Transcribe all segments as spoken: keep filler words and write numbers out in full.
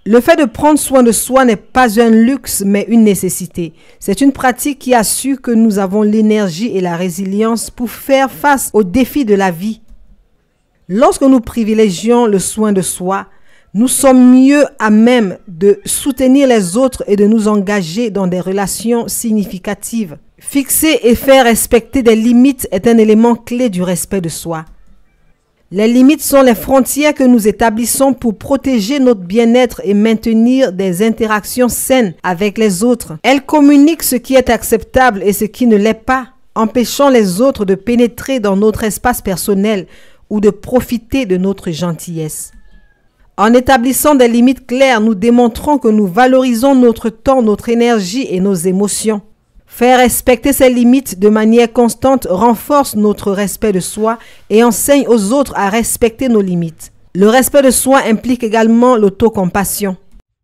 Le fait de prendre soin de soi n'est pas un luxe, mais une nécessité. C'est une pratique qui assure que nous avons l'énergie et la résilience pour faire face aux défis de la vie. Lorsque nous privilégions le soin de soi, nous sommes mieux à même de soutenir les autres et de nous engager dans des relations significatives. Fixer et faire respecter des limites est un élément clé du respect de soi. Les limites sont les frontières que nous établissons pour protéger notre bien-être et maintenir des interactions saines avec les autres. Elles communiquent ce qui est acceptable et ce qui ne l'est pas, empêchant les autres de pénétrer dans notre espace personnel ou de profiter de notre gentillesse. En établissant des limites claires, nous démontrons que nous valorisons notre temps, notre énergie et nos émotions. Faire respecter ces limites de manière constante renforce notre respect de soi et enseigne aux autres à respecter nos limites. Le respect de soi implique également l'autocompassion.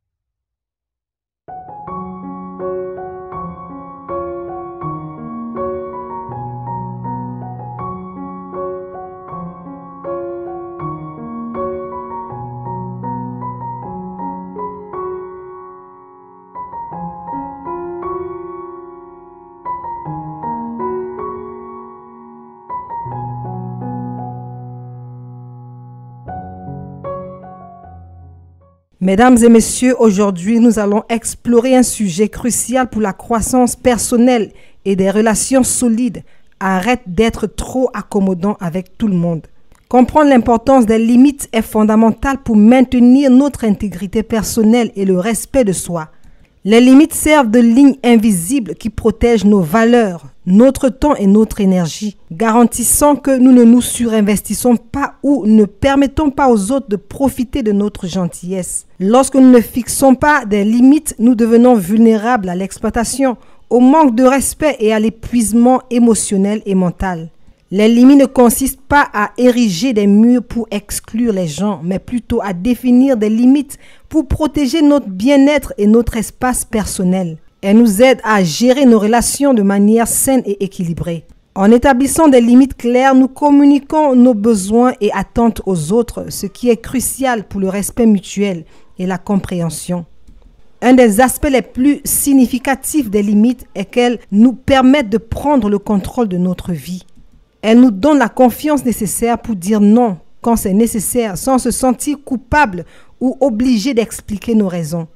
Mesdames et messieurs, aujourd'hui, nous allons explorer un sujet crucial pour la croissance personnelle et des relations solides. Arrête d'être trop accommodant avec tout le monde. Comprendre l'importance des limites est fondamental pour maintenir notre intégrité personnelle et le respect de soi. Les limites servent de ligne invisible qui protège nos valeurs, notre temps et notre énergie, garantissant que nous ne nous surinvestissons pas ou ne permettons pas aux autres de profiter de notre gentillesse. Lorsque nous ne fixons pas des limites, nous devenons vulnérables à l'exploitation, au manque de respect et à l'épuisement émotionnel et mental. Les limites ne consistent pas à ériger des murs pour exclure les gens, mais plutôt à définir des limites pour protéger notre bien-être et notre espace personnel. Elles nous aident à gérer nos relations de manière saine et équilibrée. En établissant des limites claires, nous communiquons nos besoins et attentes aux autres, ce qui est crucial pour le respect mutuel et la compréhension. Un des aspects les plus significatifs des limites est qu'elles nous permettent de prendre le contrôle de notre vie. Elles nous donnent la confiance nécessaire pour dire non quand c'est nécessaire, sans se sentir coupable ou obligé d'expliquer nos raisons.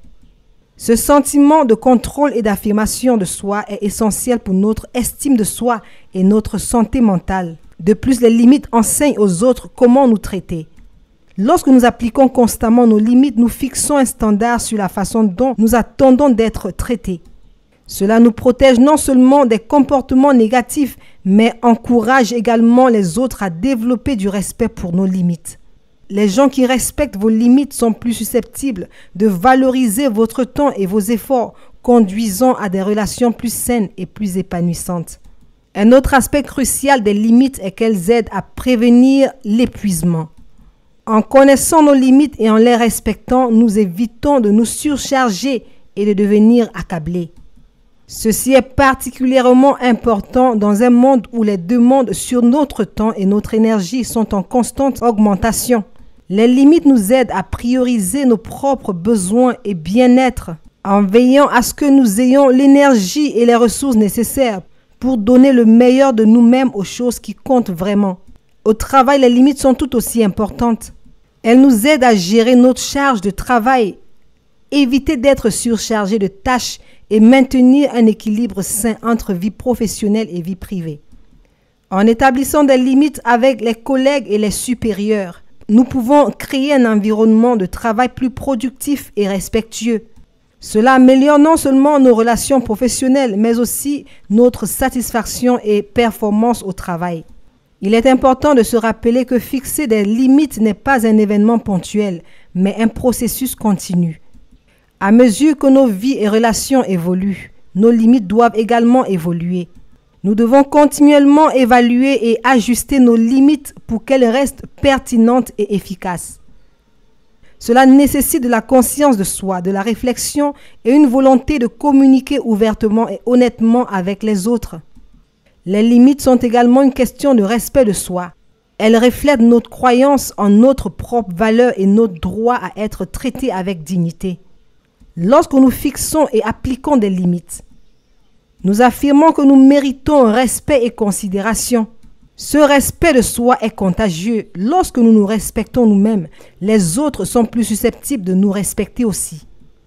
Ce sentiment de contrôle et d'affirmation de soi est essentiel pour notre estime de soi et notre santé mentale. De plus, les limites enseignent aux autres comment nous traiter. Lorsque nous appliquons constamment nos limites, nous fixons un standard sur la façon dont nous attendons d'être traités. Cela nous protège non seulement des comportements négatifs, mais encourage également les autres à développer du respect pour nos limites. Les gens qui respectent vos limites sont plus susceptibles de valoriser votre temps et vos efforts, conduisant à des relations plus saines et plus épanouissantes. Un autre aspect crucial des limites est qu'elles aident à prévenir l'épuisement. En connaissant nos limites et en les respectant, nous évitons de nous surcharger et de devenir accablés. Ceci est particulièrement important dans un monde où les demandes sur notre temps et notre énergie sont en constante augmentation. Les limites nous aident à prioriser nos propres besoins et bien-être en veillant à ce que nous ayons l'énergie et les ressources nécessaires pour donner le meilleur de nous-mêmes aux choses qui comptent vraiment. Au travail, les limites sont tout aussi importantes. Elles nous aident à gérer notre charge de travail, éviter d'être surchargé de tâches et maintenir un équilibre sain entre vie professionnelle et vie privée. En établissant des limites avec les collègues et les supérieurs, nous pouvons créer un environnement de travail plus productif et respectueux. Cela améliore non seulement nos relations professionnelles, mais aussi notre satisfaction et performance au travail. Il est important de se rappeler que fixer des limites n'est pas un événement ponctuel, mais un processus continu. À mesure que nos vies et relations évoluent, nos limites doivent également évoluer. Nous devons continuellement évaluer et ajuster nos limites pour qu'elles restent pertinentes et efficaces. Cela nécessite de la conscience de soi, de la réflexion et une volonté de communiquer ouvertement et honnêtement avec les autres. Les limites sont également une question de respect de soi. Elle reflète notre croyance en notre propre valeur et notre droit à être traité avec dignité. Lorsque nous fixons et appliquons des limites, nous affirmons que nous méritons respect et considération. Ce respect de soi est contagieux. Lorsque nous nous respectons nous-mêmes, les autres sont plus susceptibles de nous respecter aussi.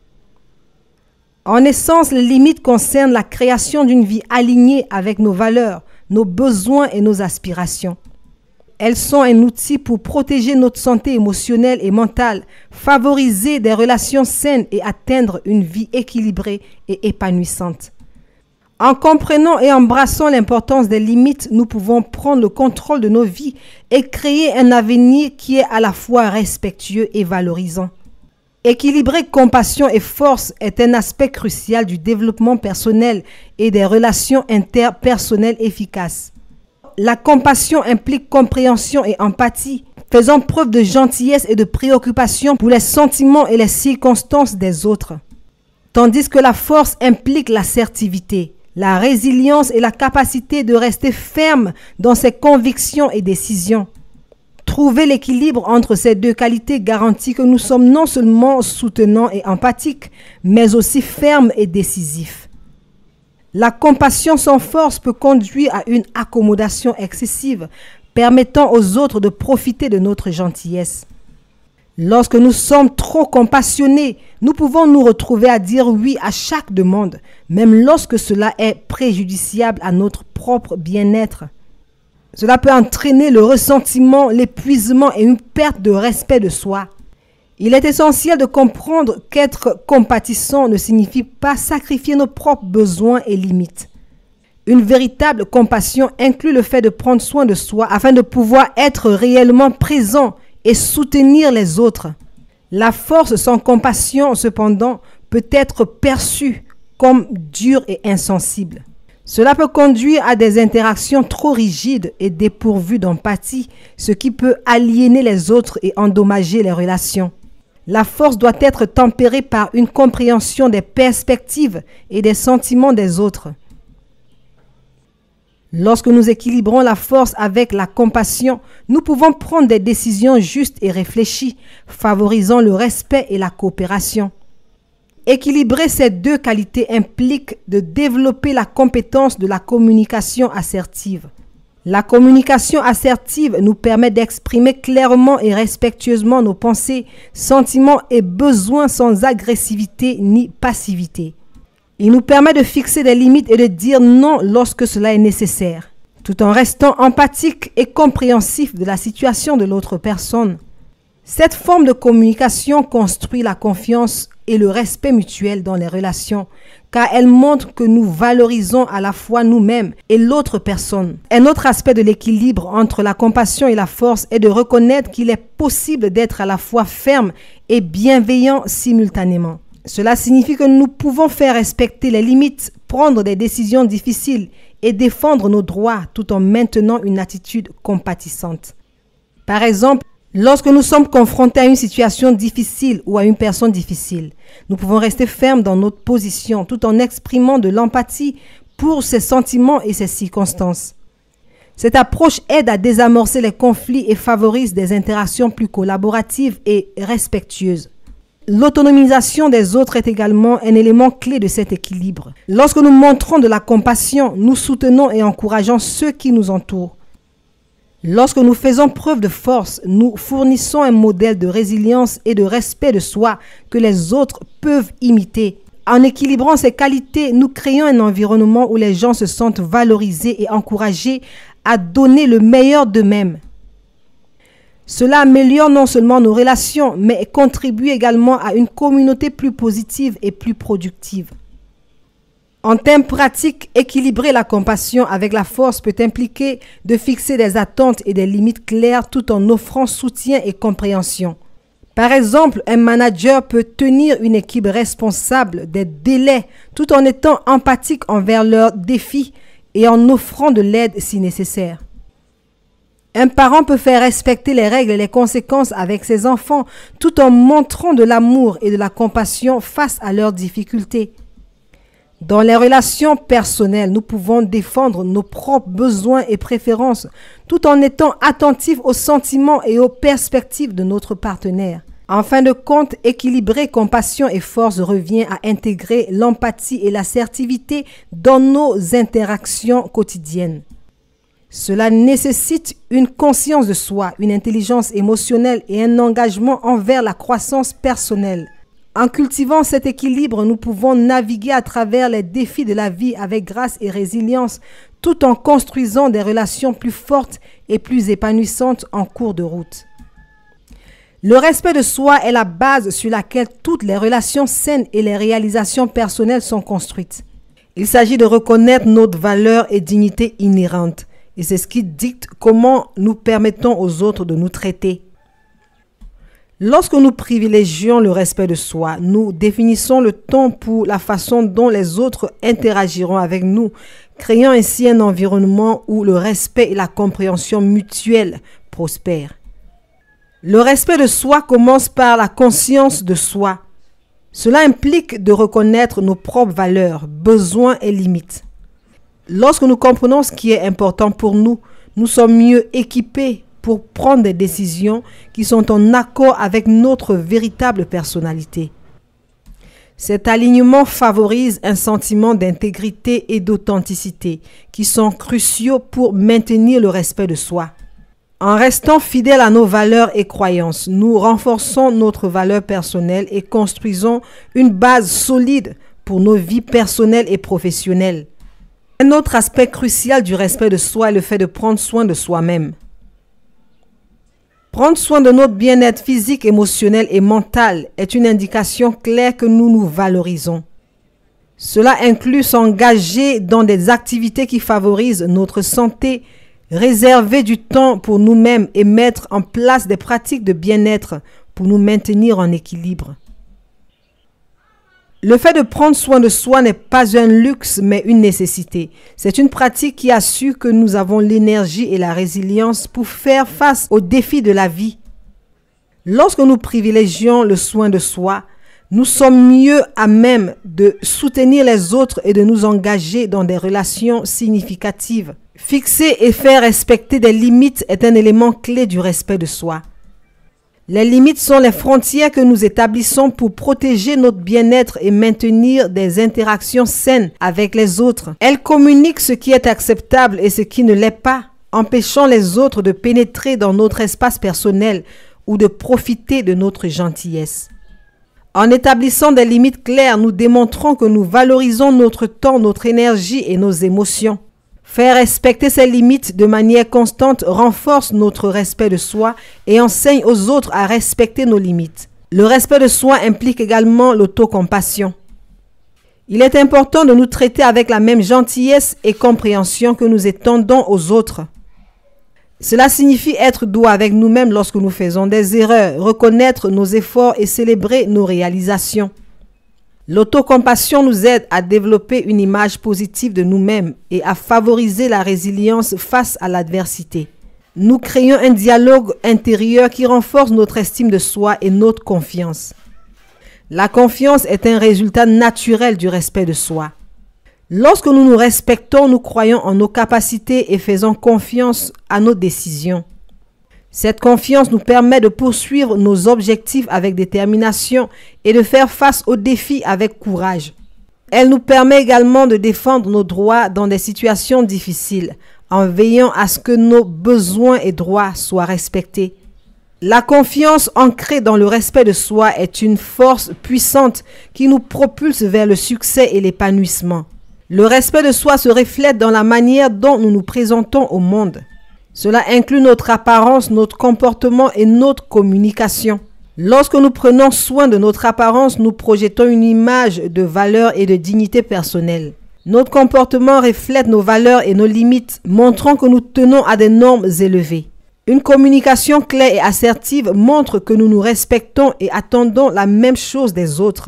En essence, les limites concernent la création d'une vie alignée avec nos valeurs, nos besoins et nos aspirations. Elles sont un outil pour protéger notre santé émotionnelle et mentale, favoriser des relations saines et atteindre une vie équilibrée et épanouissante. En comprenant et embrassant l'importance des limites, nous pouvons prendre le contrôle de nos vies et créer un avenir qui est à la fois respectueux et valorisant. Équilibrer compassion et force est un aspect crucial du développement personnel et des relations interpersonnelles efficaces. La compassion implique compréhension et empathie, faisant preuve de gentillesse et de préoccupation pour les sentiments et les circonstances des autres. Tandis que la force implique l'assertivité, la résilience et la capacité de rester ferme dans ses convictions et décisions. Trouver l'équilibre entre ces deux qualités garantit que nous sommes non seulement soutenants et empathiques, mais aussi fermes et décisifs. La compassion sans force peut conduire à une accommodation excessive, permettant aux autres de profiter de notre gentillesse. Lorsque nous sommes trop compassionnés, nous pouvons nous retrouver à dire oui à chaque demande, même lorsque cela est préjudiciable à notre propre bien-être. Cela peut entraîner le ressentiment, l'épuisement et une perte de respect de soi. Il est essentiel de comprendre qu'être compatissant ne signifie pas sacrifier nos propres besoins et limites. Une véritable compassion inclut le fait de prendre soin de soi afin de pouvoir être réellement présent et soutenir les autres. La force sans compassion, cependant, peut être perçue comme dure et insensible. Cela peut conduire à des interactions trop rigides et dépourvues d'empathie, ce qui peut aliéner les autres et endommager les relations. La force doit être tempérée par une compréhension des perspectives et des sentiments des autres. Lorsque nous équilibrons la force avec la compassion, nous pouvons prendre des décisions justes et réfléchies, favorisant le respect et la coopération. Équilibrer ces deux qualités implique de développer la compétence de la communication assertive. La communication assertive nous permet d'exprimer clairement et respectueusement nos pensées, sentiments et besoins sans agressivité ni passivité. Il nous permet de fixer des limites et de dire non lorsque cela est nécessaire, tout en restant empathique et compréhensif de la situation de l'autre personne. Cette forme de communication construit la confiance et le respect mutuel dans les relations, car elle montre que nous valorisons à la fois nous-mêmes et l'autre personne. Un autre aspect de l'équilibre entre la compassion et la force est de reconnaître qu'il est possible d'être à la fois ferme et bienveillant simultanément. Cela signifie que nous pouvons faire respecter les limites, prendre des décisions difficiles et défendre nos droits tout en maintenant une attitude compatissante. Par exemple, lorsque nous sommes confrontés à une situation difficile ou à une personne difficile, nous pouvons rester fermes dans notre position tout en exprimant de l'empathie pour ses sentiments et ses circonstances. Cette approche aide à désamorcer les conflits et favorise des interactions plus collaboratives et respectueuses. L'autonomisation des autres est également un élément clé de cet équilibre. Lorsque nous montrons de la compassion, nous soutenons et encourageons ceux qui nous entourent. Lorsque nous faisons preuve de force, nous fournissons un modèle de résilience et de respect de soi que les autres peuvent imiter. En équilibrant ces qualités, nous créons un environnement où les gens se sentent valorisés et encouragés à donner le meilleur d'eux-mêmes. Cela améliore non seulement nos relations, mais contribue également à une communauté plus positive et plus productive. En termes pratiques, équilibrer la compassion avec la force peut impliquer de fixer des attentes et des limites claires tout en offrant soutien et compréhension. Par exemple, un manager peut tenir une équipe responsable des délais tout en étant empathique envers leurs défis et en offrant de l'aide si nécessaire. Un parent peut faire respecter les règles et les conséquences avec ses enfants tout en montrant de l'amour et de la compassion face à leurs difficultés. Dans les relations personnelles, nous pouvons défendre nos propres besoins et préférences tout en étant attentifs aux sentiments et aux perspectives de notre partenaire. En fin de compte, équilibrer compassion et force revient à intégrer l'empathie et l'assertivité dans nos interactions quotidiennes. Cela nécessite une conscience de soi, une intelligence émotionnelle et un engagement envers la croissance personnelle. En cultivant cet équilibre, nous pouvons naviguer à travers les défis de la vie avec grâce et résilience, tout en construisant des relations plus fortes et plus épanouissantes en cours de route. Le respect de soi est la base sur laquelle toutes les relations saines et les réalisations personnelles sont construites. Il s'agit de reconnaître notre valeur et dignité inhérente, et c'est ce qui dicte comment nous permettons aux autres de nous traiter. Lorsque nous privilégions le respect de soi, nous définissons le ton pour la façon dont les autres interagiront avec nous, créant ainsi un environnement où le respect et la compréhension mutuelle prospèrent. Le respect de soi commence par la conscience de soi. Cela implique de reconnaître nos propres valeurs, besoins et limites. Lorsque nous comprenons ce qui est important pour nous, nous sommes mieux équipés pour prendre des décisions qui sont en accord avec notre véritable personnalité. Cet alignement favorise un sentiment d'intégrité et d'authenticité qui sont cruciaux pour maintenir le respect de soi. En restant fidèles à nos valeurs et croyances, nous renforçons notre valeur personnelle et construisons une base solide pour nos vies personnelles et professionnelles. Un autre aspect crucial du respect de soi est le fait de prendre soin de soi-même. Prendre soin de notre bien-être physique, émotionnel et mental est une indication claire que nous nous valorisons. Cela inclut s'engager dans des activités qui favorisent notre santé, réserver du temps pour nous-mêmes et mettre en place des pratiques de bien-être pour nous maintenir en équilibre. Le fait de prendre soin de soi n'est pas un luxe, mais une nécessité. C'est une pratique qui assure que nous avons l'énergie et la résilience pour faire face aux défis de la vie. Lorsque nous privilégions le soin de soi, nous sommes mieux à même de soutenir les autres et de nous engager dans des relations significatives. Fixer et faire respecter des limites est un élément clé du respect de soi. Les limites sont les frontières que nous établissons pour protéger notre bien-être et maintenir des interactions saines avec les autres. Elles communiquent ce qui est acceptable et ce qui ne l'est pas, empêchant les autres de pénétrer dans notre espace personnel ou de profiter de notre gentillesse. En établissant des limites claires, nous démontrons que nous valorisons notre temps, notre énergie et nos émotions. Faire respecter ces limites de manière constante renforce notre respect de soi et enseigne aux autres à respecter nos limites. Le respect de soi implique également l'autocompassion. Il est important de nous traiter avec la même gentillesse et compréhension que nous étendons aux autres. Cela signifie être doux avec nous-mêmes lorsque nous faisons des erreurs, reconnaître nos efforts et célébrer nos réalisations. L'autocompassion nous aide à développer une image positive de nous-mêmes et à favoriser la résilience face à l'adversité. Nous créons un dialogue intérieur qui renforce notre estime de soi et notre confiance. La confiance est un résultat naturel du respect de soi. Lorsque nous nous respectons, nous croyons en nos capacités et faisons confiance à nos décisions. Cette confiance nous permet de poursuivre nos objectifs avec détermination et de faire face aux défis avec courage. Elle nous permet également de défendre nos droits dans des situations difficiles, en veillant à ce que nos besoins et droits soient respectés. La confiance ancrée dans le respect de soi est une force puissante qui nous propulse vers le succès et l'épanouissement. Le respect de soi se reflète dans la manière dont nous nous présentons au monde. Cela inclut notre apparence, notre comportement et notre communication. Lorsque nous prenons soin de notre apparence, nous projetons une image de valeur et de dignité personnelle. Notre comportement reflète nos valeurs et nos limites, montrant que nous tenons à des normes élevées. Une communication claire et assertive montre que nous nous respectons et attendons la même chose des autres.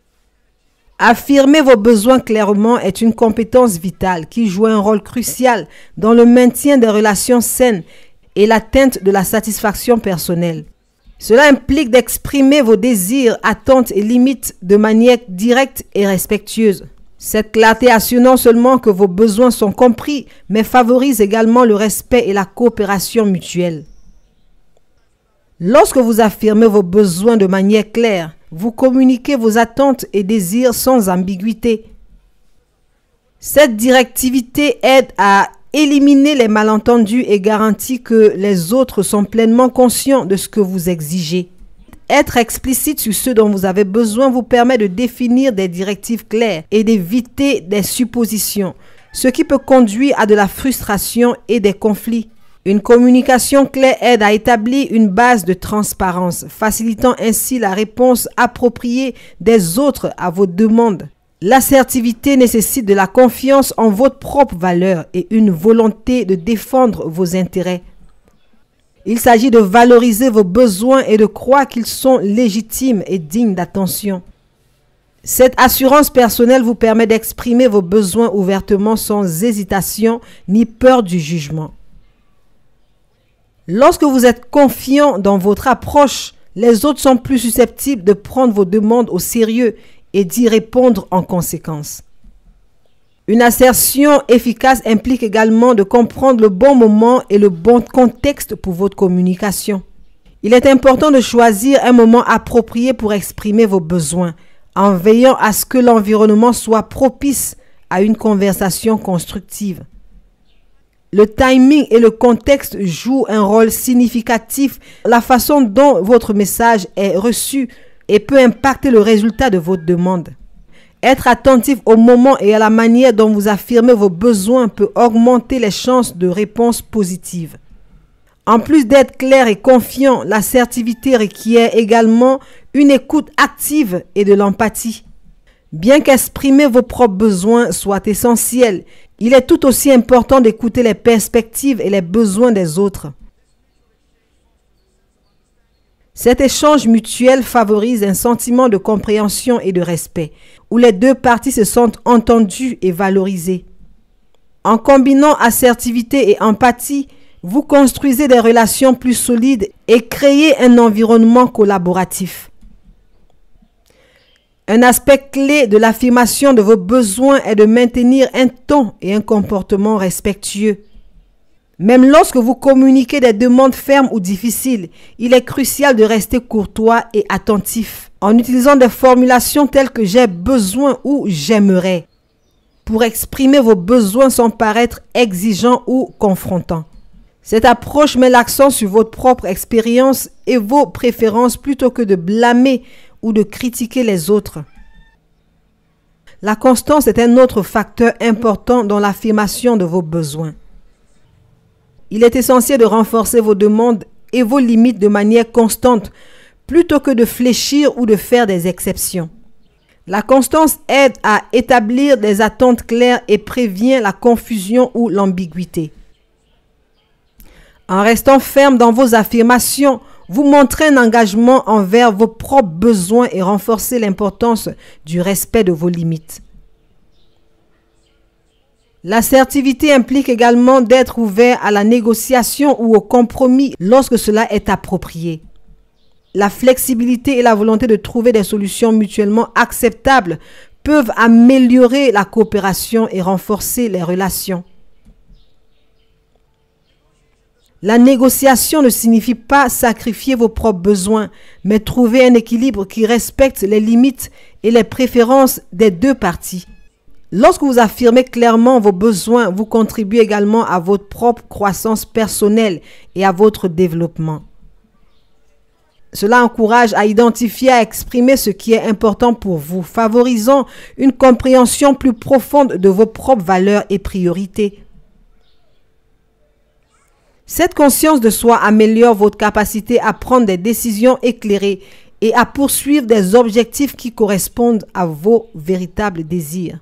Affirmer vos besoins clairement est une compétence vitale qui joue un rôle crucial dans le maintien des relations saines et l'atteinte de la satisfaction personnelle. Cela implique d'exprimer vos désirs, attentes et limites de manière directe et respectueuse. Cette clarté assure non seulement que vos besoins sont compris, mais favorise également le respect et la coopération mutuelle. Lorsque vous affirmez vos besoins de manière claire, vous communiquez vos attentes et désirs sans ambiguïté. Cette directivité aide à éliminer les malentendus et garantit que les autres sont pleinement conscients de ce que vous exigez. Être explicite sur ce dont vous avez besoin vous permet de définir des directives claires et d'éviter des suppositions, ce qui peut conduire à de la frustration et des conflits. Une communication claire aide à établir une base de transparence, facilitant ainsi la réponse appropriée des autres à vos demandes. L'assertivité nécessite de la confiance en votre propre valeur et une volonté de défendre vos intérêts. Il s'agit de valoriser vos besoins et de croire qu'ils sont légitimes et dignes d'attention. Cette assurance personnelle vous permet d'exprimer vos besoins ouvertement sans hésitation ni peur du jugement. Lorsque vous êtes confiant dans votre approche, les autres sont plus susceptibles de prendre vos demandes au sérieux et d'y répondre en conséquence. Une assertion efficace implique également de comprendre le bon moment et le bon contexte pour votre communication. Il est important de choisir un moment approprié pour exprimer vos besoins, en veillant à ce que l'environnement soit propice à une conversation constructive. Le timing et le contexte jouent un rôle significatif. La façon dont votre message est reçu et peut impacter le résultat de votre demande. Être attentif au moment et à la manière dont vous affirmez vos besoins peut augmenter les chances de réponse positive. En plus d'être clair et confiant, l'assertivité requiert également une écoute active et de l'empathie. Bien qu'exprimer vos propres besoins soit essentiel, il est tout aussi important d'écouter les perspectives et les besoins des autres. Cet échange mutuel favorise un sentiment de compréhension et de respect, où les deux parties se sentent entendues et valorisées. En combinant assertivité et empathie, vous construisez des relations plus solides et créez un environnement collaboratif. Un aspect clé de l'affirmation de vos besoins est de maintenir un ton et un comportement respectueux. Même lorsque vous communiquez des demandes fermes ou difficiles, il est crucial de rester courtois et attentif en utilisant des formulations telles que « j'ai besoin » ou « j'aimerais » pour exprimer vos besoins sans paraître exigeant ou confrontant. Cette approche met l'accent sur votre propre expérience et vos préférences plutôt que de blâmer ou de critiquer les autres. La constance est un autre facteur important dans l'affirmation de vos besoins. Il est essentiel de renforcer vos demandes et vos limites de manière constante plutôt que de fléchir ou de faire des exceptions. La constance aide à établir des attentes claires et prévient la confusion ou l'ambiguïté. En restant ferme dans vos affirmations, vous montrez un engagement envers vos propres besoins et renforcez l'importance du respect de vos limites. L'assertivité implique également d'être ouvert à la négociation ou au compromis lorsque cela est approprié. La flexibilité et la volonté de trouver des solutions mutuellement acceptables peuvent améliorer la coopération et renforcer les relations. La négociation ne signifie pas sacrifier vos propres besoins, mais trouver un équilibre qui respecte les limites et les préférences des deux parties. Lorsque vous affirmez clairement vos besoins, vous contribuez également à votre propre croissance personnelle et à votre développement. Cela encourage à identifier et à exprimer ce qui est important pour vous, favorisant une compréhension plus profonde de vos propres valeurs et priorités. Cette conscience de soi améliore votre capacité à prendre des décisions éclairées et à poursuivre des objectifs qui correspondent à vos véritables désirs.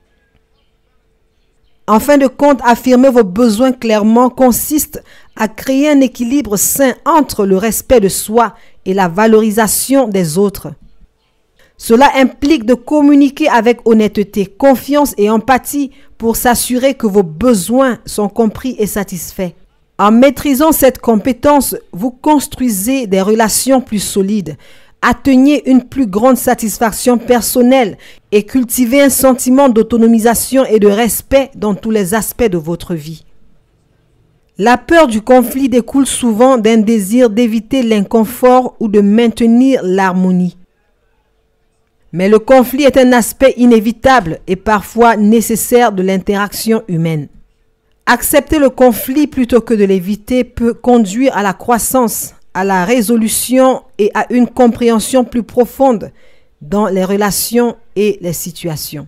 En fin de compte, affirmer vos besoins clairement consiste à créer un équilibre sain entre le respect de soi et la valorisation des autres. Cela implique de communiquer avec honnêteté, confiance et empathie pour s'assurer que vos besoins sont compris et satisfaits. En maîtrisant cette compétence, vous construisez des relations plus solides, Atteignez une plus grande satisfaction personnelle et cultivez un sentiment d'autonomisation et de respect dans tous les aspects de votre vie. La peur du conflit découle souvent d'un désir d'éviter l'inconfort ou de maintenir l'harmonie. Mais le conflit est un aspect inévitable et parfois nécessaire de l'interaction humaine. Accepter le conflit plutôt que de l'éviter peut conduire à la croissance, à la résolution et à une compréhension plus profonde dans les relations et les situations.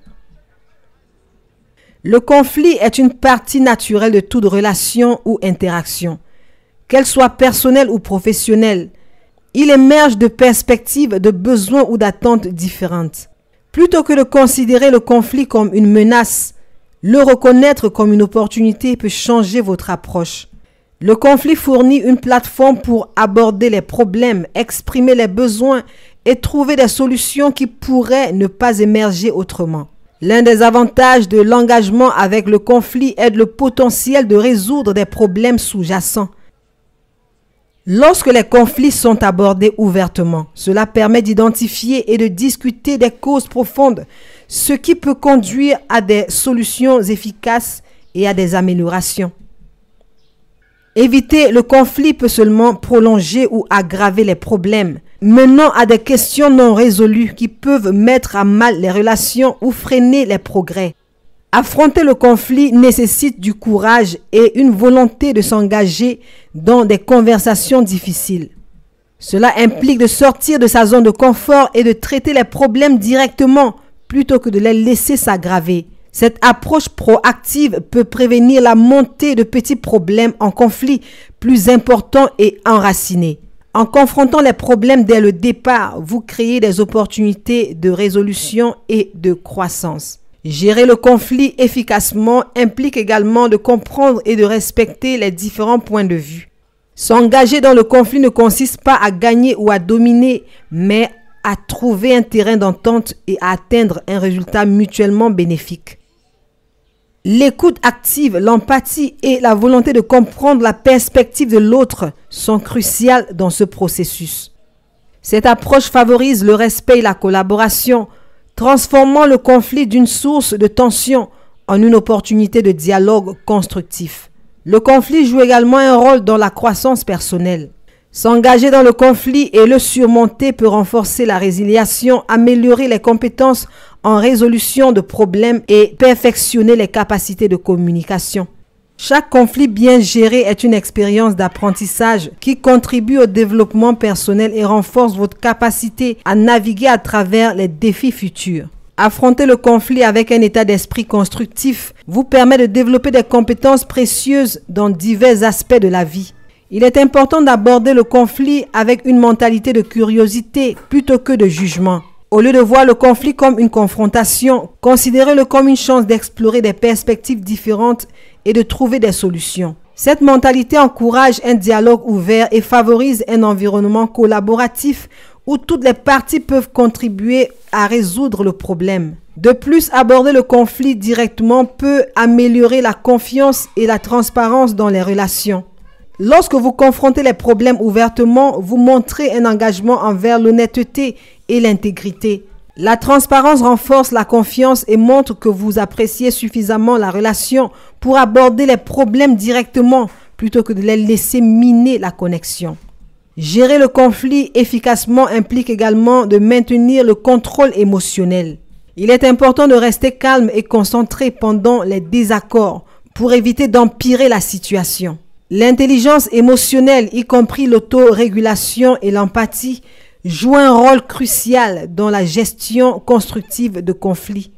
Le conflit est une partie naturelle de toute relation ou interaction, qu'elle soit personnelle ou professionnelle. Il émerge de perspectives, de besoins ou d'attentes différentes. Plutôt que de considérer le conflit comme une menace, le reconnaître comme une opportunité peut changer votre approche. Le conflit fournit une plateforme pour aborder les problèmes, exprimer les besoins et trouver des solutions qui pourraient ne pas émerger autrement. L'un des avantages de l'engagement avec le conflit est le potentiel de résoudre des problèmes sous-jacents. Lorsque les conflits sont abordés ouvertement, cela permet d'identifier et de discuter des causes profondes, ce qui peut conduire à des solutions efficaces et à des améliorations. Éviter le conflit peut seulement prolonger ou aggraver les problèmes, menant à des questions non résolues qui peuvent mettre à mal les relations ou freiner les progrès. Affronter le conflit nécessite du courage et une volonté de s'engager dans des conversations difficiles. Cela implique de sortir de sa zone de confort et de traiter les problèmes directement plutôt que de les laisser s'aggraver. Cette approche proactive peut prévenir la montée de petits problèmes en conflit plus importants et enracinés. En confrontant les problèmes dès le départ, vous créez des opportunités de résolution et de croissance. Gérer le conflit efficacement implique également de comprendre et de respecter les différents points de vue. S'engager dans le conflit ne consiste pas à gagner ou à dominer, mais à trouver un terrain d'entente et à atteindre un résultat mutuellement bénéfique. L'écoute active, l'empathie et la volonté de comprendre la perspective de l'autre sont cruciales dans ce processus. Cette approche favorise le respect et la collaboration, transformant le conflit d'une source de tension en une opportunité de dialogue constructif. Le conflit joue également un rôle dans la croissance personnelle. S'engager dans le conflit et le surmonter peut renforcer la résiliation, améliorer les compétences en résolution de problèmes et perfectionner les capacités de communication. Chaque conflit bien géré est une expérience d'apprentissage qui contribue au développement personnel et renforce votre capacité à naviguer à travers les défis futurs. Affronter le conflit avec un état d'esprit constructif vous permet de développer des compétences précieuses dans divers aspects de la vie. Il est important d'aborder le conflit avec une mentalité de curiosité plutôt que de jugement. Au lieu de voir le conflit comme une confrontation, considérez-le comme une chance d'explorer des perspectives différentes et de trouver des solutions. Cette mentalité encourage un dialogue ouvert et favorise un environnement collaboratif où toutes les parties peuvent contribuer à résoudre le problème. De plus, aborder le conflit directement peut améliorer la confiance et la transparence dans les relations. Lorsque vous confrontez les problèmes ouvertement, vous montrez un engagement envers l'honnêteté et l'intégrité. La transparence renforce la confiance et montre que vous appréciez suffisamment la relation pour aborder les problèmes directement plutôt que de les laisser miner la connexion. Gérer le conflit efficacement implique également de maintenir le contrôle émotionnel. Il est important de rester calme et concentré pendant les désaccords pour éviter d'empirer la situation. L'intelligence émotionnelle, y compris l'autorégulation et l'empathie, joue un rôle crucial dans la gestion constructive de conflits.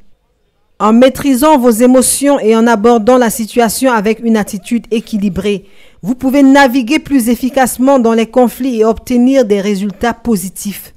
En maîtrisant vos émotions et en abordant la situation avec une attitude équilibrée, vous pouvez naviguer plus efficacement dans les conflits et obtenir des résultats positifs.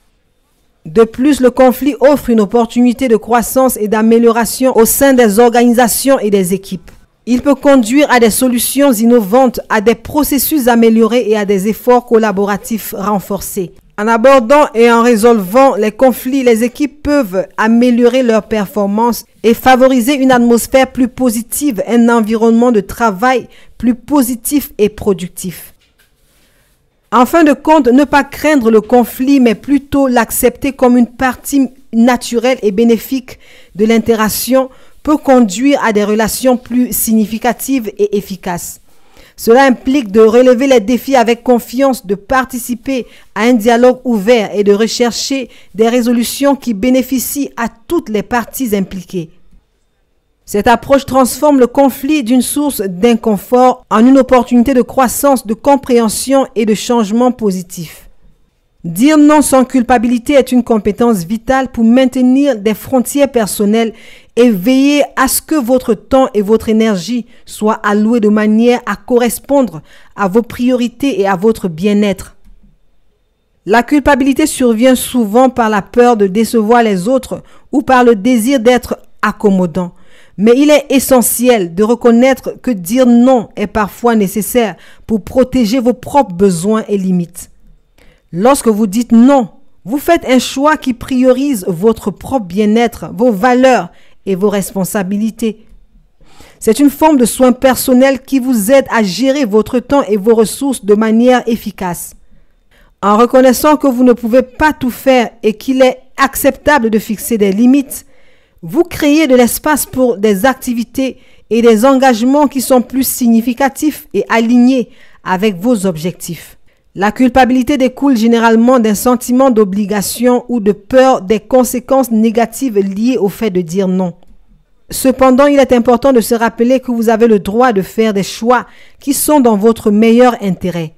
De plus, le conflit offre une opportunité de croissance et d'amélioration au sein des organisations et des équipes. Il peut conduire à des solutions innovantes, à des processus améliorés et à des efforts collaboratifs renforcés. En abordant et en résolvant les conflits, les équipes peuvent améliorer leurs performances et favoriser une atmosphère plus positive, un environnement de travail plus positif et productif. En fin de compte, ne pas craindre le conflit, mais plutôt l'accepter comme une partie naturelle et bénéfique de l'interaction peut conduire à des relations plus significatives et efficaces. Cela implique de relever les défis avec confiance, de participer à un dialogue ouvert et de rechercher des résolutions qui bénéficient à toutes les parties impliquées. Cette approche transforme le conflit d'une source d'inconfort en une opportunité de croissance, de compréhension et de changement positif. Dire non sans culpabilité est une compétence vitale pour maintenir des frontières personnelles et veiller à ce que votre temps et votre énergie soient alloués de manière à correspondre à vos priorités et à votre bien-être. La culpabilité survient souvent par la peur de décevoir les autres ou par le désir d'être accommodant. Mais il est essentiel de reconnaître que dire non est parfois nécessaire pour protéger vos propres besoins et limites. Lorsque vous dites non, vous faites un choix qui priorise votre propre bien-être, vos valeurs et vos responsabilités. C'est une forme de soin personnel qui vous aide à gérer votre temps et vos ressources de manière efficace. En reconnaissant que vous ne pouvez pas tout faire et qu'il est acceptable de fixer des limites, vous créez de l'espace pour des activités et des engagements qui sont plus significatifs et alignés avec vos objectifs. La culpabilité découle généralement d'un sentiment d'obligation ou de peur des conséquences négatives liées au fait de dire non. Cependant, il est important de se rappeler que vous avez le droit de faire des choix qui sont dans votre meilleur intérêt.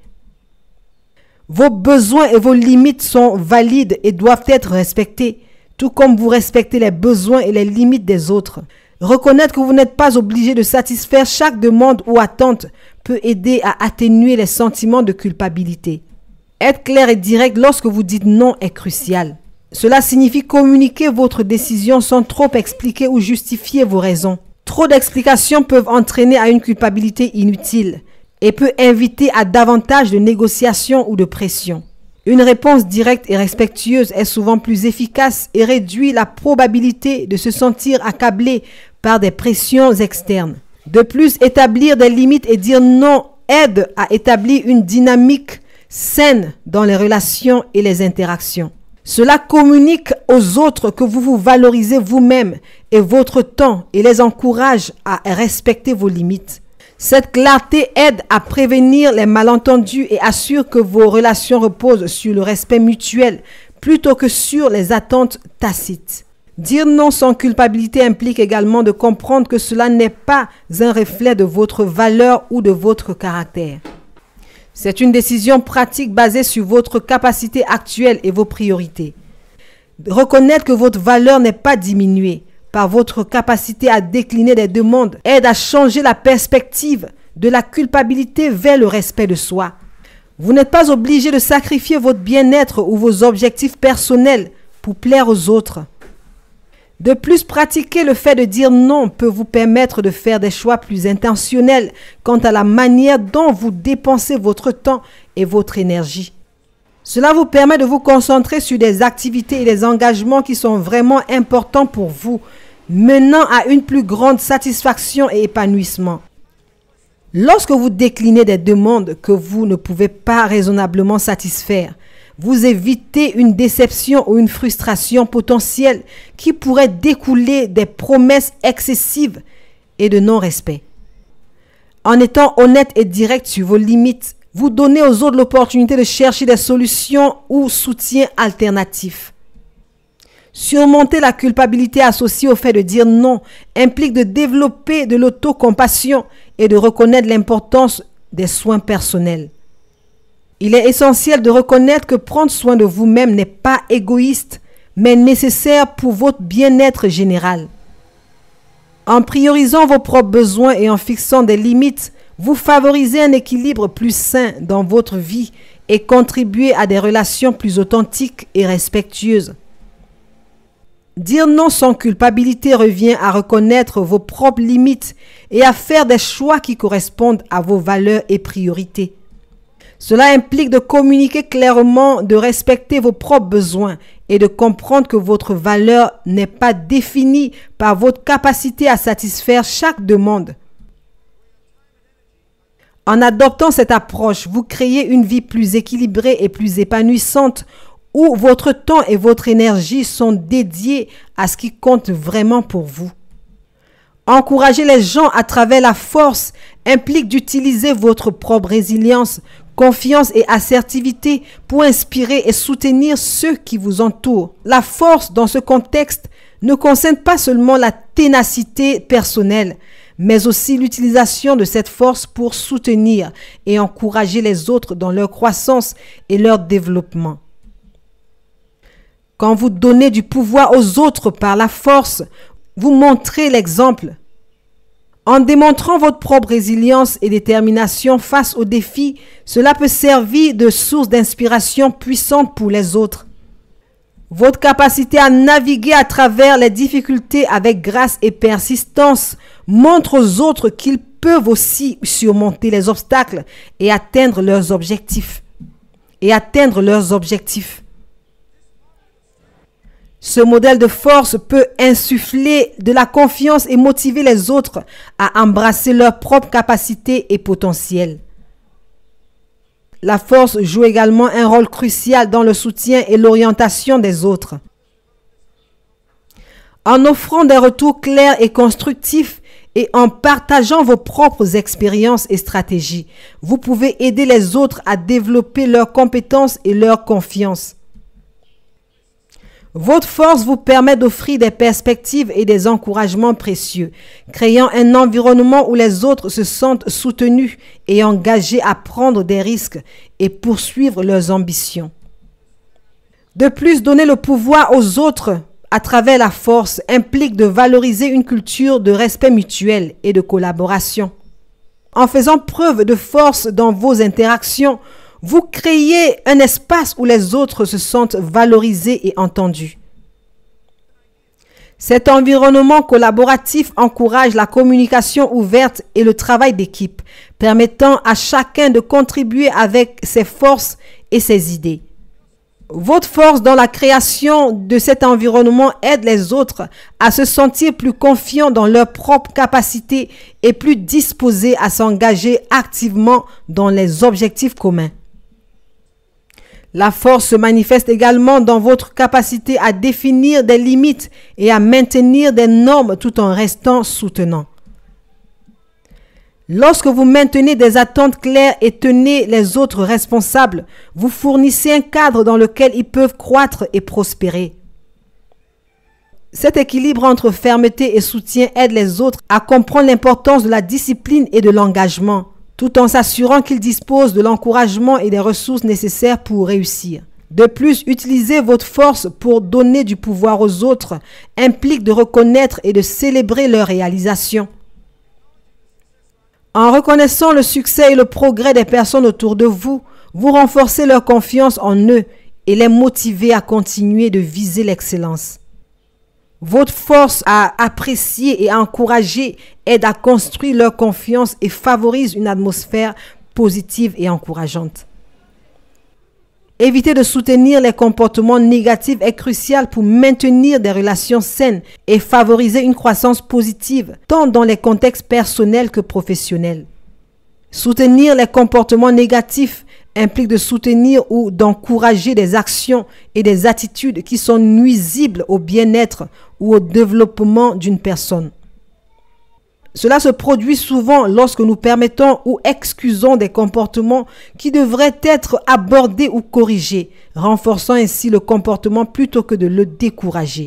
Vos besoins et vos limites sont valides et doivent être respectés, tout comme vous respectez les besoins et les limites des autres. Reconnaître que vous n'êtes pas obligé de satisfaire chaque demande ou attente peut aider à atténuer les sentiments de culpabilité. Être clair et direct lorsque vous dites non est crucial. Cela signifie communiquer votre décision sans trop expliquer ou justifier vos raisons. Trop d'explications peuvent entraîner à une culpabilité inutile et peut inviter à davantage de négociations ou de pression. Une réponse directe et respectueuse est souvent plus efficace et réduit la probabilité de se sentir accablé par des pressions externes. De plus, établir des limites et dire non aide à établir une dynamique saine dans les relations et les interactions. Cela communique aux autres que vous vous valorisez vous-même et votre temps et les encourage à respecter vos limites. Cette clarté aide à prévenir les malentendus et assure que vos relations reposent sur le respect mutuel plutôt que sur les attentes tacites. Dire non sans culpabilité implique également de comprendre que cela n'est pas un reflet de votre valeur ou de votre caractère. C'est une décision pratique basée sur votre capacité actuelle et vos priorités. Reconnaître que votre valeur n'est pas diminuée par votre capacité à décliner des demandes aide à changer la perspective de la culpabilité vers le respect de soi. Vous n'êtes pas obligé de sacrifier votre bien-être ou vos objectifs personnels pour plaire aux autres. De plus, pratiquer le fait de dire non peut vous permettre de faire des choix plus intentionnels quant à la manière dont vous dépensez votre temps et votre énergie. Cela vous permet de vous concentrer sur des activités et des engagements qui sont vraiment importants pour vous, menant à une plus grande satisfaction et épanouissement. Lorsque vous déclinez des demandes que vous ne pouvez pas raisonnablement satisfaire, vous évitez une déception ou une frustration potentielle qui pourrait découler des promesses excessives et de non-respect. En étant honnête et direct sur vos limites, vous donnez aux autres l'opportunité de chercher des solutions ou soutiens alternatifs. Surmonter la culpabilité associée au fait de dire non implique de développer de l'autocompassion et de reconnaître l'importance des soins personnels. Il est essentiel de reconnaître que prendre soin de vous-même n'est pas égoïste, mais nécessaire pour votre bien-être général. En priorisant vos propres besoins et en fixant des limites, vous favorisez un équilibre plus sain dans votre vie et contribuez à des relations plus authentiques et respectueuses. Dire non sans culpabilité revient à reconnaître vos propres limites et à faire des choix qui correspondent à vos valeurs et priorités. Cela implique de communiquer clairement, de respecter vos propres besoins et de comprendre que votre valeur n'est pas définie par votre capacité à satisfaire chaque demande. En adoptant cette approche, vous créez une vie plus équilibrée et plus épanouissante où votre temps et votre énergie sont dédiés à ce qui compte vraiment pour vous. Encourager les gens à travers la force implique d'utiliser votre propre résilience, confiance et assertivité pour inspirer et soutenir ceux qui vous entourent. La force dans ce contexte ne concerne pas seulement la ténacité personnelle, mais aussi l'utilisation de cette force pour soutenir et encourager les autres dans leur croissance et leur développement. Quand vous donnez du pouvoir aux autres par la force, vous montrez l'exemple. En démontrant votre propre résilience et détermination face aux défis, cela peut servir de source d'inspiration puissante pour les autres. Votre capacité à naviguer à travers les difficultés avec grâce et persistance montre aux autres qu'ils peuvent aussi surmonter les obstacles et atteindre leurs objectifs. Et atteindre leurs objectifs. Ce modèle de force peut insuffler de la confiance et motiver les autres à embrasser leurs propres capacités et potentiels. La force joue également un rôle crucial dans le soutien et l'orientation des autres. En offrant des retours clairs et constructifs et en partageant vos propres expériences et stratégies, vous pouvez aider les autres à développer leurs compétences et leur confiance. Votre force vous permet d'offrir des perspectives et des encouragements précieux, créant un environnement où les autres se sentent soutenus et engagés à prendre des risques et poursuivre leurs ambitions. De plus, donner le pouvoir aux autres à travers la force implique de valoriser une culture de respect mutuel et de collaboration. En faisant preuve de force dans vos interactions, vous créez un espace où les autres se sentent valorisés et entendus. Cet environnement collaboratif encourage la communication ouverte et le travail d'équipe, permettant à chacun de contribuer avec ses forces et ses idées. Votre force dans la création de cet environnement aide les autres à se sentir plus confiants dans leurs propres capacités et plus disposés à s'engager activement dans les objectifs communs. La force se manifeste également dans votre capacité à définir des limites et à maintenir des normes tout en restant soutenant. Lorsque vous maintenez des attentes claires et tenez les autres responsables, vous fournissez un cadre dans lequel ils peuvent croître et prospérer. Cet équilibre entre fermeté et soutien aide les autres à comprendre l'importance de la discipline et de l'engagement, tout en s'assurant qu'ils disposent de l'encouragement et des ressources nécessaires pour réussir. De plus, utiliser votre force pour donner du pouvoir aux autres implique de reconnaître et de célébrer leurs réalisations. En reconnaissant le succès et le progrès des personnes autour de vous, vous renforcez leur confiance en eux et les motivez à continuer de viser l'excellence. Votre force à apprécier et à encourager aide à construire leur confiance et favorise une atmosphère positive et encourageante. Éviter de soutenir les comportements négatifs est crucial pour maintenir des relations saines et favoriser une croissance positive, tant dans les contextes personnels que professionnels. Soutenir les comportements négatifs implique de soutenir ou d'encourager des actions et des attitudes qui sont nuisibles au bien-être ou au développement d'une personne. Cela se produit souvent lorsque nous permettons ou excusons des comportements qui devraient être abordés ou corrigés, renforçant ainsi le comportement plutôt que de le décourager.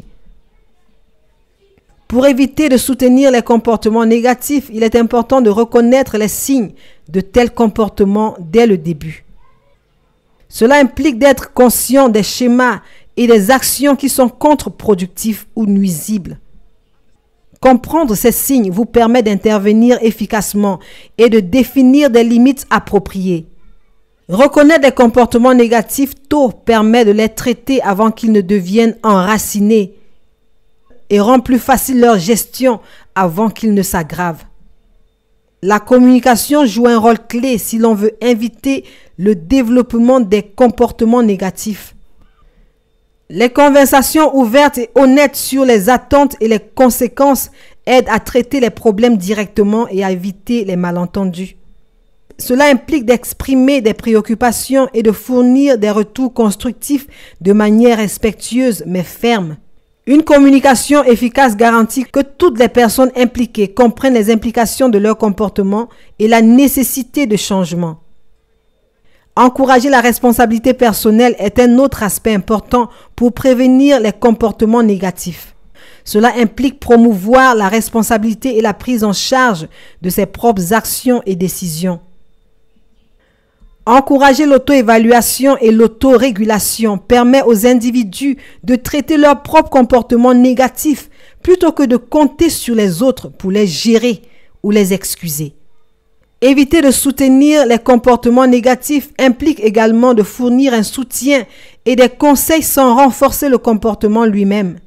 Pour éviter de soutenir les comportements négatifs, il est important de reconnaître les signes de tels comportements dès le début. Cela implique d'être conscient des schémas et des actions qui sont contre-productifs ou nuisibles. Comprendre ces signes vous permet d'intervenir efficacement et de définir des limites appropriées. Reconnaître les comportements négatifs tôt permet de les traiter avant qu'ils ne deviennent enracinés et rend plus facile leur gestion avant qu'ils ne s'aggravent. La communication joue un rôle clé si l'on veut éviter le développement des comportements négatifs. Les conversations ouvertes et honnêtes sur les attentes et les conséquences aident à traiter les problèmes directement et à éviter les malentendus. Cela implique d'exprimer des préoccupations et de fournir des retours constructifs de manière respectueuse mais ferme. Une communication efficace garantit que toutes les personnes impliquées comprennent les implications de leur comportement et la nécessité de changement. Encourager la responsabilité personnelle est un autre aspect important pour prévenir les comportements négatifs. Cela implique promouvoir la responsabilité et la prise en charge de ses propres actions et décisions. Encourager l'auto-évaluation et l'autorégulation permet aux individus de traiter leurs propres comportements négatifs plutôt que de compter sur les autres pour les gérer ou les excuser. Éviter de soutenir les comportements négatifs implique également de fournir un soutien et des conseils sans renforcer le comportement lui-même.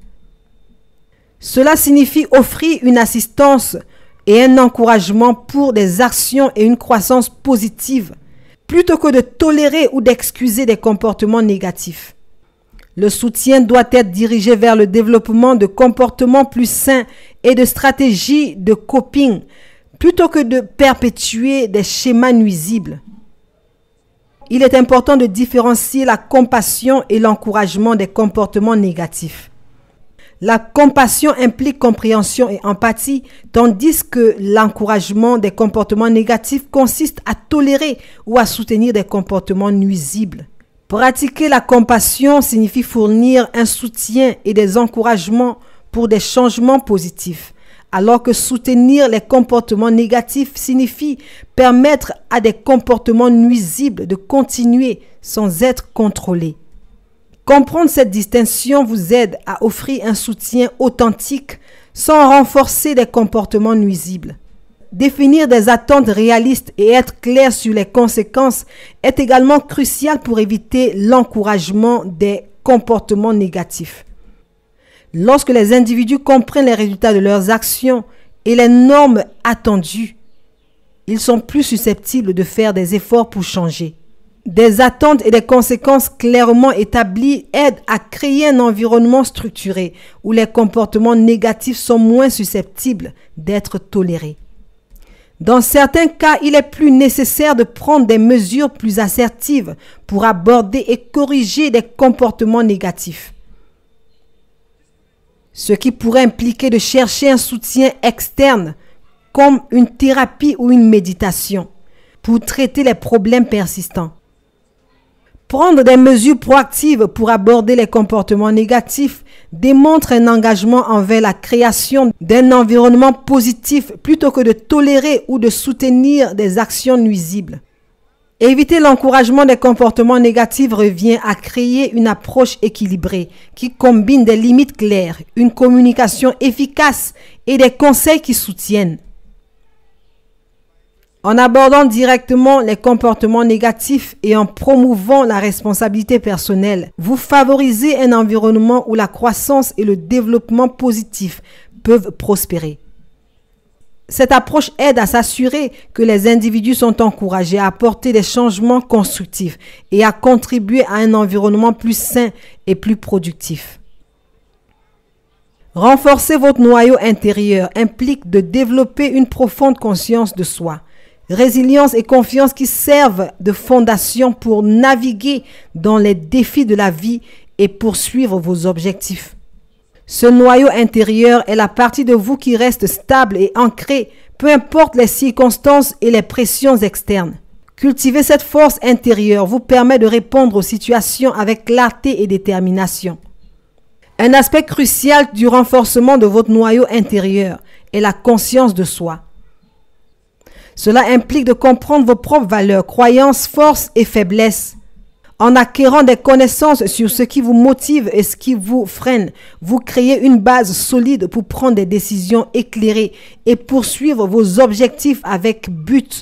Cela signifie offrir une assistance et un encouragement pour des actions et une croissance positive, plutôt que de tolérer ou d'excuser des comportements négatifs. Le soutien doit être dirigé vers le développement de comportements plus sains et de stratégies de coping, plutôt que de perpétuer des schémas nuisibles. Il est important de différencier la compassion et l'encouragement des comportements négatifs. La compassion implique compréhension et empathie, tandis que l'encouragement des comportements négatifs consiste à tolérer ou à soutenir des comportements nuisibles. Pratiquer la compassion signifie fournir un soutien et des encouragements pour des changements positifs, alors que soutenir les comportements négatifs signifie permettre à des comportements nuisibles de continuer sans être contrôlés. Comprendre cette distinction vous aide à offrir un soutien authentique sans renforcer des comportements nuisibles. Définir des attentes réalistes et être clair sur les conséquences est également crucial pour éviter l'encouragement des comportements négatifs. Lorsque les individus comprennent les résultats de leurs actions et les normes attendues, ils sont plus susceptibles de faire des efforts pour changer. Des attentes et des conséquences clairement établies aident à créer un environnement structuré où les comportements négatifs sont moins susceptibles d'être tolérés. Dans certains cas, il est plus nécessaire de prendre des mesures plus assertives pour aborder et corriger des comportements négatifs. Ce qui pourrait impliquer de chercher un soutien externe, comme une thérapie ou une méditation, pour traiter les problèmes persistants. Prendre des mesures proactives pour aborder les comportements négatifs démontre un engagement envers la création d'un environnement positif plutôt que de tolérer ou de soutenir des actions nuisibles. Éviter l'encouragement des comportements négatifs revient à créer une approche équilibrée qui combine des limites claires, une communication efficace et des conseils qui soutiennent. En abordant directement les comportements négatifs et en promouvant la responsabilité personnelle, vous favorisez un environnement où la croissance et le développement positif peuvent prospérer. Cette approche aide à s'assurer que les individus sont encouragés à apporter des changements constructifs et à contribuer à un environnement plus sain et plus productif. Renforcer votre noyau intérieur implique de développer une profonde conscience de soi, résilience et confiance qui servent de fondation pour naviguer dans les défis de la vie et poursuivre vos objectifs. Ce noyau intérieur est la partie de vous qui reste stable et ancrée, peu importe les circonstances et les pressions externes. Cultiver cette force intérieure vous permet de répondre aux situations avec clarté et détermination. Un aspect crucial du renforcement de votre noyau intérieur est la conscience de soi. Cela implique de comprendre vos propres valeurs, croyances, forces et faiblesses. En acquérant des connaissances sur ce qui vous motive et ce qui vous freine, vous créez une base solide pour prendre des décisions éclairées et poursuivre vos objectifs avec but.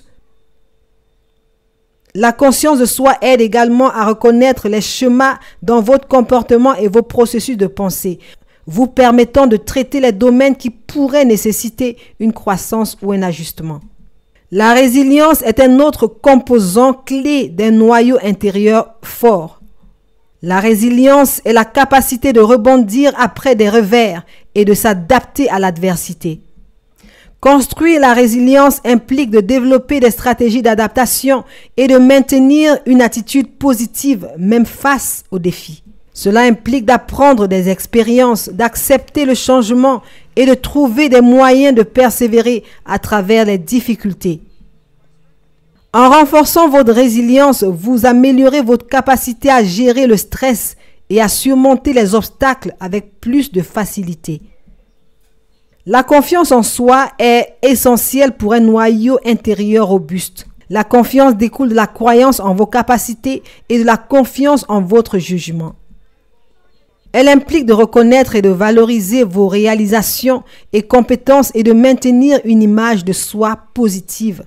La conscience de soi aide également à reconnaître les schémas dans votre comportement et vos processus de pensée, vous permettant de traiter les domaines qui pourraient nécessiter une croissance ou un ajustement. La résilience est un autre composant clé d'un noyau intérieur fort. La résilience est la capacité de rebondir après des revers et de s'adapter à l'adversité. Construire la résilience implique de développer des stratégies d'adaptation et de maintenir une attitude positive même face aux défis. Cela implique d'apprendre des expériences, d'accepter le changement et de trouver des moyens de persévérer à travers les difficultés. En renforçant votre résilience, vous améliorez votre capacité à gérer le stress et à surmonter les obstacles avec plus de facilité. La confiance en soi est essentielle pour un noyau intérieur robuste. La confiance découle de la croyance en vos capacités et de la confiance en votre jugement. Elle implique de reconnaître et de valoriser vos réalisations et compétences et de maintenir une image de soi positive.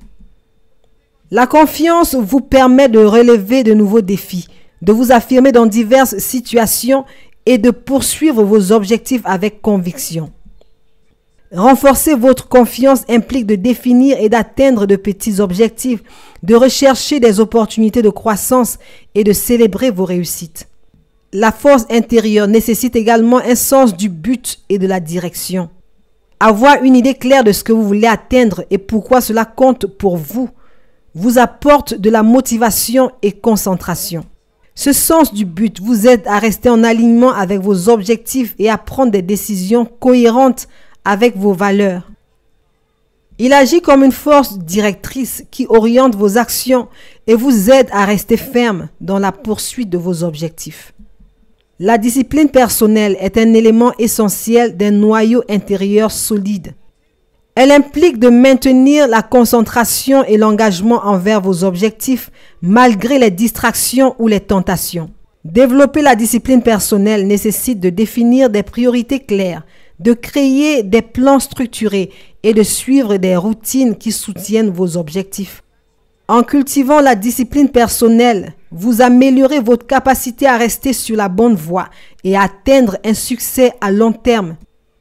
La confiance vous permet de relever de nouveaux défis, de vous affirmer dans diverses situations et de poursuivre vos objectifs avec conviction. Renforcer votre confiance implique de définir et d'atteindre de petits objectifs, de rechercher des opportunités de croissance et de célébrer vos réussites. La force intérieure nécessite également un sens du but et de la direction. Avoir une idée claire de ce que vous voulez atteindre et pourquoi cela compte pour vous, vous apporte de la motivation et concentration. Ce sens du but vous aide à rester en alignement avec vos objectifs et à prendre des décisions cohérentes avec vos valeurs. Il agit comme une force directrice qui oriente vos actions et vous aide à rester ferme dans la poursuite de vos objectifs. La discipline personnelle est un élément essentiel d'un noyau intérieur solide. Elle implique de maintenir la concentration et l'engagement envers vos objectifs malgré les distractions ou les tentations. Développer la discipline personnelle nécessite de définir des priorités claires, de créer des plans structurés et de suivre des routines qui soutiennent vos objectifs. En cultivant la discipline personnelle, vous améliorez votre capacité à rester sur la bonne voie et à atteindre un succès à long terme.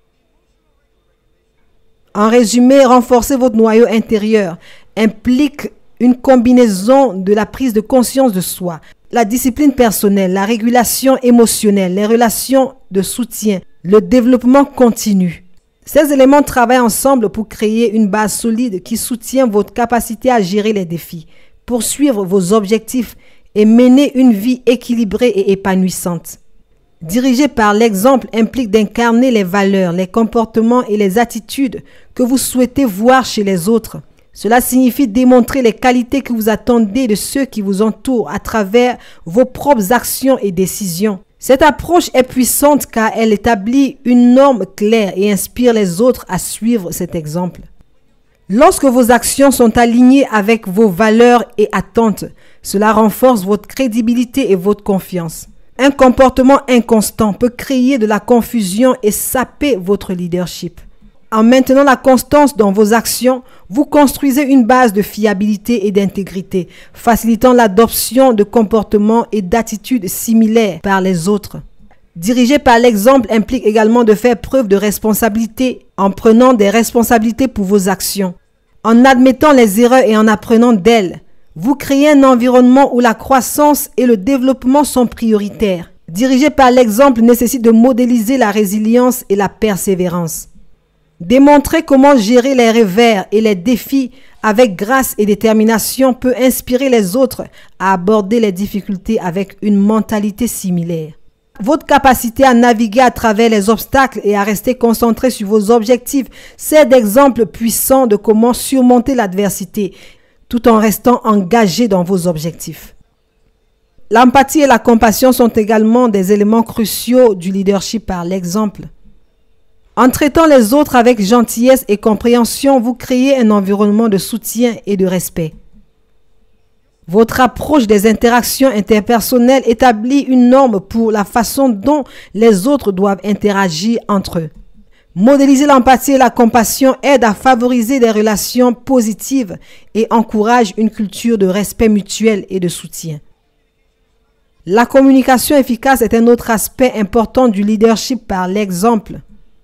En résumé, renforcer votre noyau intérieur implique une combinaison de la prise de conscience de soi, la discipline personnelle, la régulation émotionnelle, les relations de soutien, le développement continu. Ces éléments travaillent ensemble pour créer une base solide qui soutient votre capacité à gérer les défis, poursuivre vos objectifs et mener une vie équilibrée et épanouissante. Diriger par l'exemple implique d'incarner les valeurs, les comportements et les attitudes que vous souhaitez voir chez les autres. Cela signifie démontrer les qualités que vous attendez de ceux qui vous entourent à travers vos propres actions et décisions. Cette approche est puissante car elle établit une norme claire et inspire les autres à suivre cet exemple. Lorsque vos actions sont alignées avec vos valeurs et attentes, cela renforce votre crédibilité et votre confiance. Un comportement inconstant peut créer de la confusion et saper votre leadership. En maintenant la constance dans vos actions, vous construisez une base de fiabilité et d'intégrité, facilitant l'adoption de comportements et d'attitudes similaires par les autres. Diriger par l'exemple implique également de faire preuve de responsabilité en prenant des responsabilités pour vos actions. En admettant les erreurs et en apprenant d'elles, vous créez un environnement où la croissance et le développement sont prioritaires. Diriger par l'exemple nécessite de modéliser la résilience et la persévérance. Démontrer comment gérer les revers et les défis avec grâce et détermination peut inspirer les autres à aborder les difficultés avec une mentalité similaire. Votre capacité à naviguer à travers les obstacles et à rester concentré sur vos objectifs, c'est d'exemples puissants de comment surmonter l'adversité tout en restant engagé dans vos objectifs. L'empathie et la compassion sont également des éléments cruciaux du leadership par l'exemple. En traitant les autres avec gentillesse et compréhension, vous créez un environnement de soutien et de respect. Votre approche des interactions interpersonnelles établit une norme pour la façon dont les autres doivent interagir entre eux. Modéliser l'empathie et la compassion aide à favoriser des relations positives et encourage une culture de respect mutuel et de soutien. La communication efficace est un autre aspect important du leadership par l'exemple.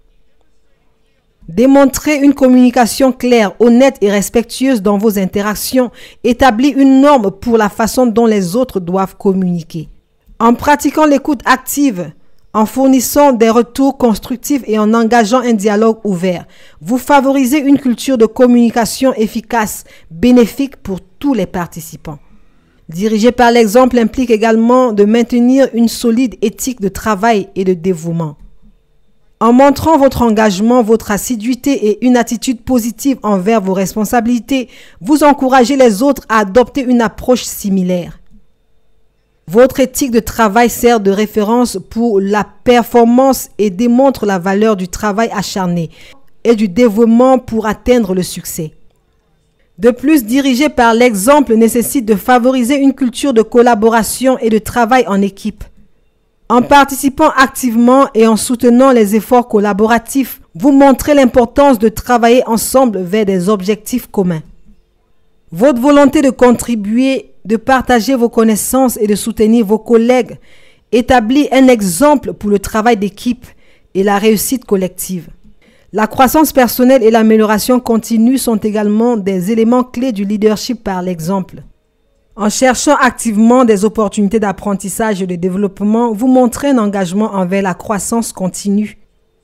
Démontrer une communication claire, honnête et respectueuse dans vos interactions établit une norme pour la façon dont les autres doivent communiquer. En pratiquant l'écoute active, En fournissant des retours constructifs et en engageant un dialogue ouvert, vous favorisez une culture de communication efficace, bénéfique pour tous les participants. Diriger par l'exemple implique également de maintenir une solide éthique de travail et de dévouement. En montrant votre engagement, votre assiduité et une attitude positive envers vos responsabilités, vous encouragez les autres à adopter une approche similaire. Votre éthique de travail sert de référence pour la performance et démontre la valeur du travail acharné et du dévouement pour atteindre le succès. De plus, diriger par l'exemple nécessite de favoriser une culture de collaboration et de travail en équipe. En participant activement et en soutenant les efforts collaboratifs, vous montrez l'importance de travailler ensemble vers des objectifs communs. Votre volonté de contribuer, de partager vos connaissances et de soutenir vos collègues établit un exemple pour le travail d'équipe et la réussite collective. La croissance personnelle et l'amélioration continue sont également des éléments clés du leadership par l'exemple. En cherchant activement des opportunités d'apprentissage et de développement, vous montrez un engagement envers la croissance continue.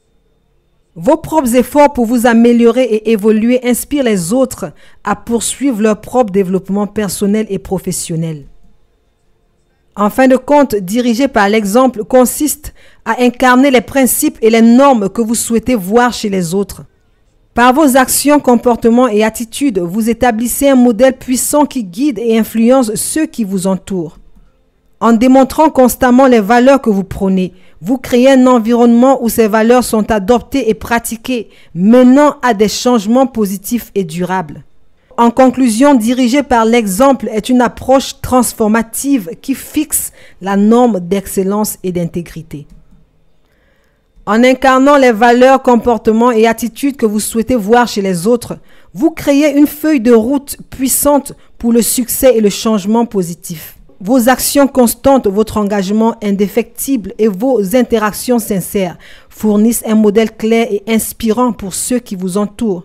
Vos propres efforts pour vous améliorer et évoluer inspirent les autres à poursuivre leur propre développement personnel et professionnel. En fin de compte, diriger par l'exemple consiste à incarner les principes et les normes que vous souhaitez voir chez les autres. Par vos actions, comportements et attitudes, vous établissez un modèle puissant qui guide et influence ceux qui vous entourent. En démontrant constamment les valeurs que vous prônez, vous créez un environnement où ces valeurs sont adoptées et pratiquées, menant à des changements positifs et durables. En conclusion, diriger par l'exemple est une approche transformative qui fixe la norme d'excellence et d'intégrité. En incarnant les valeurs, comportements et attitudes que vous souhaitez voir chez les autres, vous créez une feuille de route puissante pour le succès et le changement positif. Vos actions constantes, votre engagement indéfectible et vos interactions sincères fournissent un modèle clair et inspirant pour ceux qui vous entourent.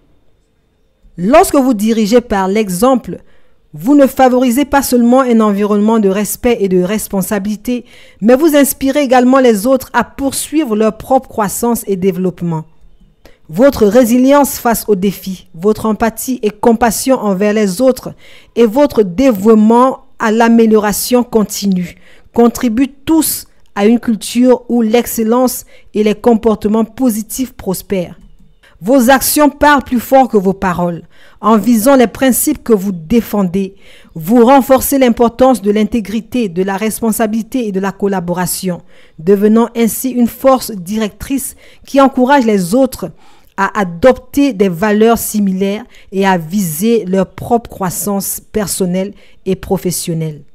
Lorsque vous dirigez par l'exemple, vous ne favorisez pas seulement un environnement de respect et de responsabilité, mais vous inspirez également les autres à poursuivre leur propre croissance et développement. Votre résilience face aux défis, votre empathie et compassion envers les autres et votre dévouement à l'amélioration continue contribuent tous à une culture où l'excellence et les comportements positifs prospèrent. Vos actions parlent plus fort que vos paroles. En visant les principes que vous défendez, vous renforcez l'importance de l'intégrité, de la responsabilité et de la collaboration, devenant ainsi une force directrice qui encourage les autres à adopter des valeurs similaires et à viser leur propre croissance personnelle et professionnelle.